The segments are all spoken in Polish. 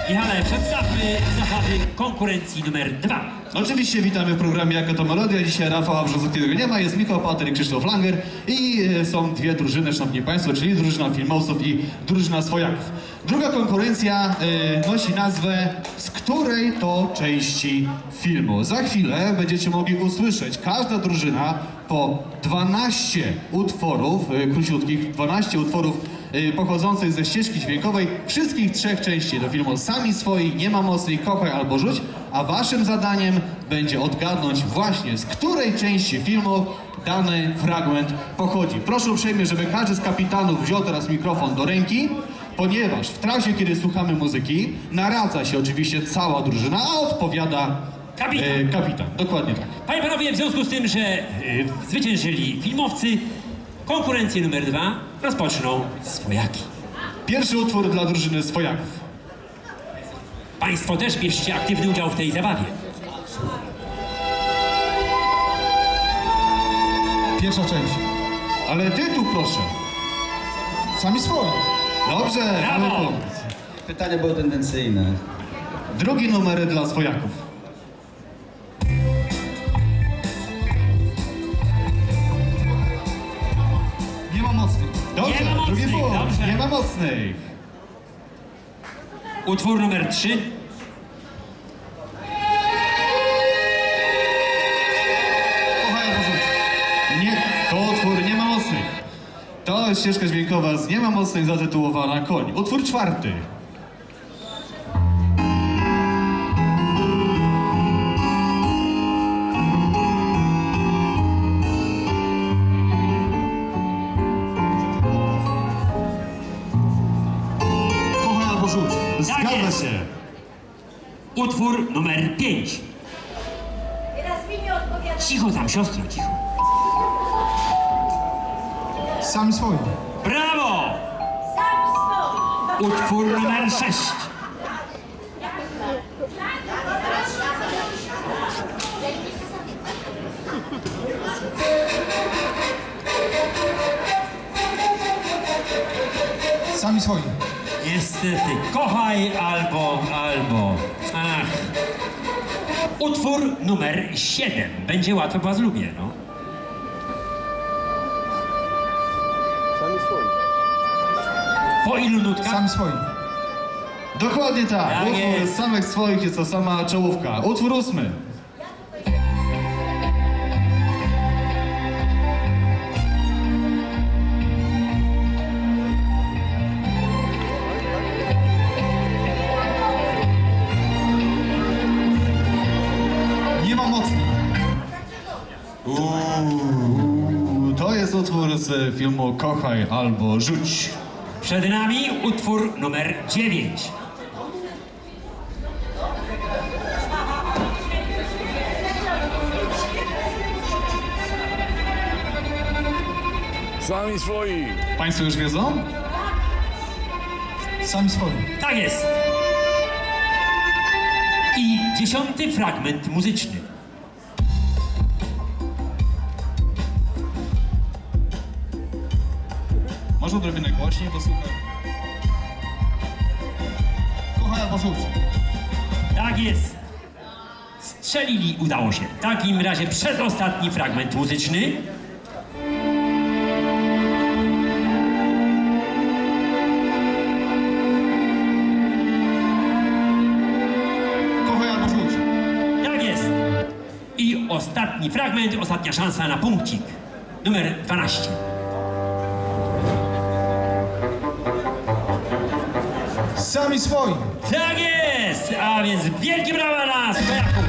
Michale, przedstawmy zasady konkurencji numer 2. Oczywiście witamy w programie Jaka to Melodia. Dzisiaj Rafała Brzozowskiego nie ma, jest Michał Pater i Krzysztof Langer i są dwie drużyny, szanowni państwo, czyli drużyna filmowców i drużyna swojaków. Druga konkurencja nosi nazwę Z której to części filmu. Za chwilę będziecie mogli usłyszeć, każda drużyna po 12 utworów, króciutkich, 12 utworów pochodzących ze ścieżki dźwiękowej wszystkich trzech części do filmu Sami swoi, Nie ma mocnej, Kochaj albo Rzuć, a waszym zadaniem będzie odgadnąć właśnie z której części filmu dany fragment pochodzi. Proszę uprzejmie, żeby każdy z kapitanów wziął teraz mikrofon do ręki, ponieważ w trakcie, kiedy słuchamy muzyki, naradza się oczywiście cała drużyna, a odpowiada kapitan. Dokładnie tak. Panie i panowie, w związku z tym, że zwyciężyli filmowcy, konkurencję numer 2 rozpoczną swojaki. Pierwszy utwór dla drużyny swojaków. Państwo też bierzcie aktywny udział w tej zabawie. Pierwsza część. Ale tytuł proszę. Sami swoi. Dobrze, Brawo! mamy punkt. Pytania były tendencyjne. Drugi numer dla swojaków. Nie ma mocnych. Dobrze, Nie ma drugi mocnych, punkt. dobrze. Nie ma mocnej. Utwór numer 3. Kochaj albo rzuć. Nie, to utwór Nie ma mocnych. To jest ścieżka dźwiękowa z Nie ma mocnych zatytułowana Koń. Utwór czwarty. Kochaj albo rzuć. Zgadza jest. się. Utwór numer 5. Teraz mi nie odpowiada. Cicho tam, siostro, cicho. Sami swoi. Brawo! Sam swój. Utwór numer 6. Sami swoi. Niestety, kochaj albo. Ach. Utwór numer 7. Będzie łatwo, bo was lubię, no. Po ilu nutkach? Sami swoi. Dokładnie tak. Tak Utwór jest. z samych swoich jest to sama czołówka. Utwór 8. Nie ma mocnych. To jest utwór z filmu Kochaj albo Rzuć. Przed nami utwór numer 9. Sami swoi. Państwo już wiedzą? Sami swoi. Tak jest. I 10. fragment muzyczny. Może odrobinę głośniej, bo słuchaj. Kochaj albo rzuć. Tak jest. Strzelili, udało się. W takim razie przedostatni fragment muzyczny. Kochaj albo rzuć. Tak jest. I ostatni fragment, ostatnia szansa na punkcik. Numer 12. Sami swoi. Tak jest! A więc wielkie brawa dla swojaków.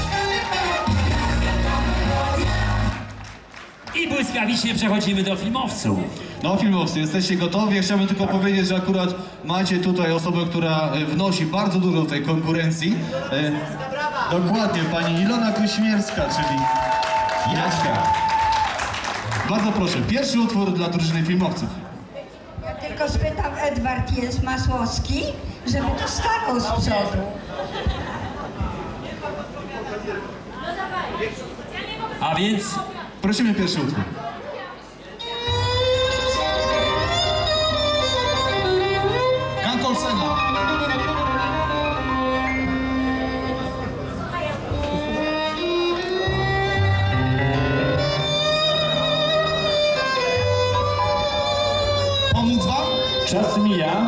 I błyskawicznie przechodzimy do filmowców. No filmowcy, jesteście gotowi? Ja chciałbym tylko powiedzieć, że akurat macie tutaj osobę, która wnosi bardzo dużo w tej konkurencji. Dokładnie, pani Ilona Kuśmierska, czyli Jaćka. Bardzo proszę, pierwszy utwór dla drużyny filmowców. Ja tylko spytam, Edward jest Masłowski, żeby to stanął z przodu. A więc Prosimy pierwszy utwór. Olsena. Pomóc wam? Czas mija.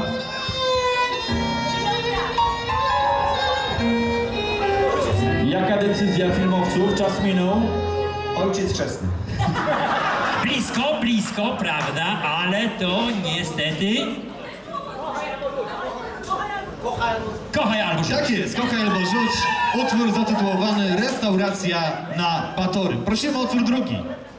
Jaka decyzja filmowców? Czas minął. Ojciec chrzestny. Blisko, prawda, ale to niestety... Kochaj albo rzuć. Tak jest, kochaj albo rzuć. Utwór zatytułowany Restauracja na Batorym. Prosimy o utwór drugi.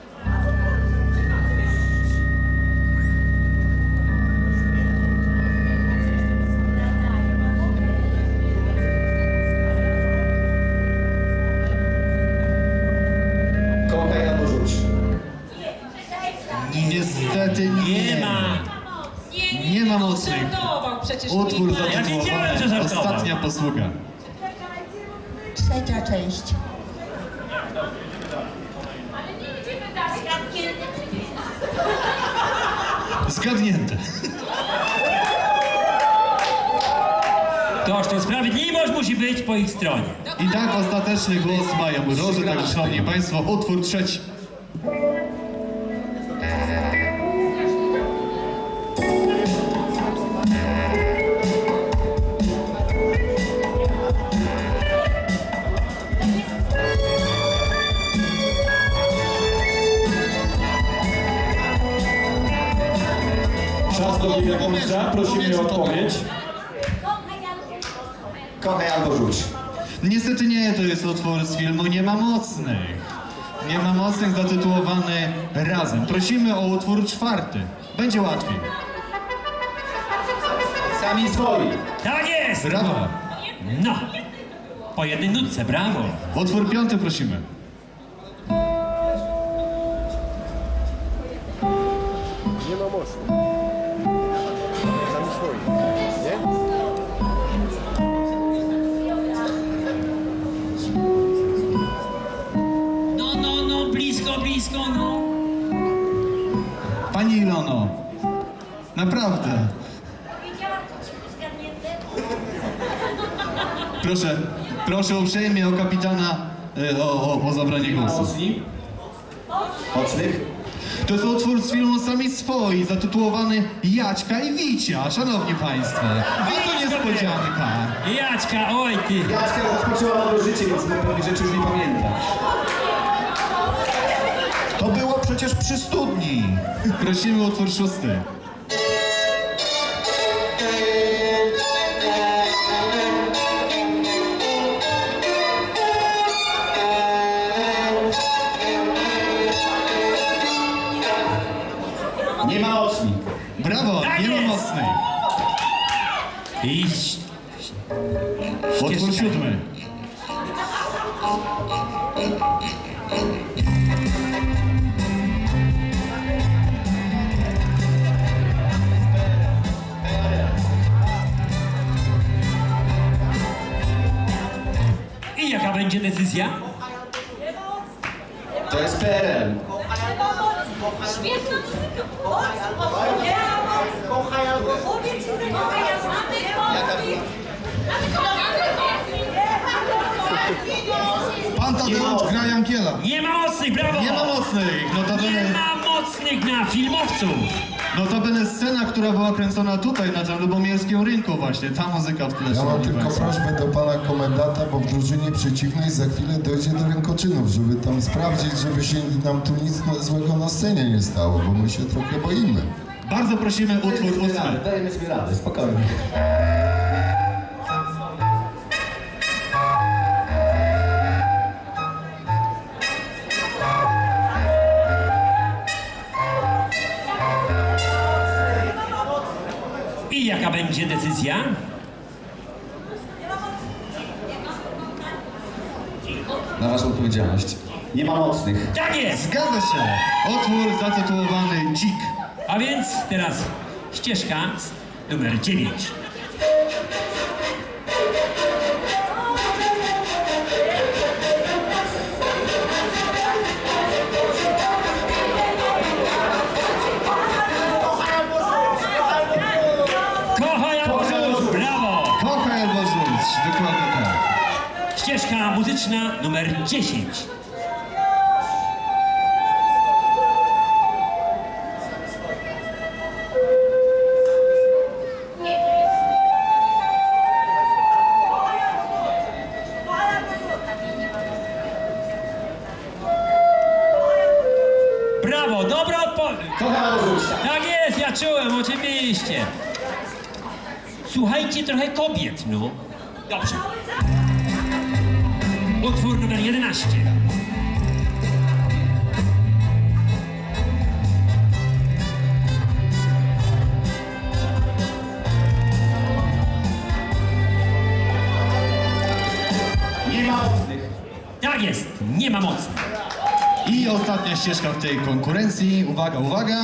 Kochaj albo rzuć. Niestety Nie ma. Nie ma mocnych. Żartował przecież Utwór nikt. Ja wiedziałem, że zatytułowany żartował. Ostatnia posługa. Trzecia część. Zgadnięte. Toż to sprawiedliwość musi być po ich stronie. I tak ostateczny głos mają Róże, także szanowni państwo, utwór trzeci. Czas dobiega końca. Prosimy o odpowiedź. Kochaj albo rzuć. Niestety nie, to jest utwór z filmu Nie ma mocnych. Nie ma mocnych zatytułowany Razem. Prosimy o utwór czwarty. Będzie łatwiej. Sami swoi. Tak jest! Brawo. No. Po jednej nutce, brawo. Utwór piąty prosimy. No, blisko, no. Pani Ilono, naprawdę. Proszę uprzejmie o kapitana o zabranie głosu. Mocni? Mocnych? To jest utwór z filmu Sami Swoi, zatytułowany Jaćka i Wicia, szanowni państwo. A to niespodzianka. Jaćka, oj ty. Jacka rozpoczęła nowe życie, więc pewnych rzeczy już nie pamięta. To było przecież przy studni. Prosimy o utwór szósty. Nie ma mocni. Brawo, Tak nie ma jest. mocnej. I... Utwór siódmy. I jaka będzie decyzja? To jest PRL. Świetna muzyka. Powiedz, że Pan Tadeusz gra Jankiela. Nie ma mocnych, brawo! Nie ma mocnych. Nie Notabene, ma mocnych na filmowców. notabene scena, która była kręcona tutaj na Lubomirskim Rynku właśnie. Ta muzyka w tle. Ja mam szanowni tylko państwo. prośbę do pana komendanta, bo w drużynie przeciwnej za chwilę dojdzie do rękoczynów, żeby tam sprawdzić, żeby się nam tu nic złego na scenie nie stało, bo my się trochę boimy. Bardzo prosimy utwór ósmy. Dajemy sobie radę, spokojnie. I jaka będzie decyzja? Na waszą odpowiedzialność. Nie ma mocnych. Tak jest! Zgadza się. Utwór zatytułowany Dzik. A więc teraz ścieżka numer 9. Kochaj albo rzuć, brawo! Kochaj albo rzuć. Dokładnie tak. Ścieżka muzyczna numer 10. szczęście. Słuchajcie trochę kobiet, no. Dobrze. Utwór numer 11. Nie ma mocnych. Tak jest, nie ma mocnych. I ostatnia ścieżka w tej konkurencji. Uwaga, uwaga.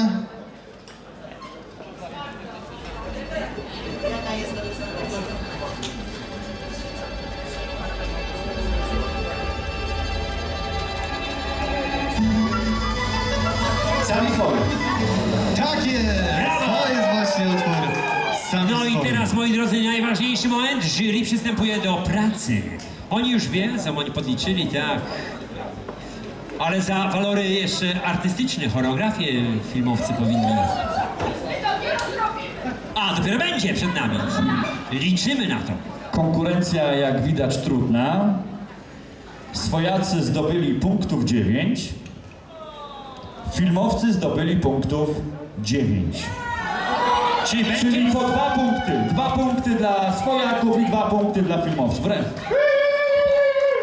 Sami swoje. Tak jest! Brawo! To jest właśnie utwór. Sami No i swoje. teraz, moi drodzy, najważniejszy moment. Jury przystępuje do pracy. Oni już wiedzą, oni podliczyli, tak. Ale za walory jeszcze artystyczne, choreografię filmowcy powinni... A, dopiero będzie przed nami. Liczymy na to. Konkurencja, jak widać, trudna. Swojacy zdobyli punktów 9. Filmowcy zdobyli punktów 9. Czyli będzie... Czyli po 2 punkty. 2 punkty dla swojaków i 2 punkty dla filmowców.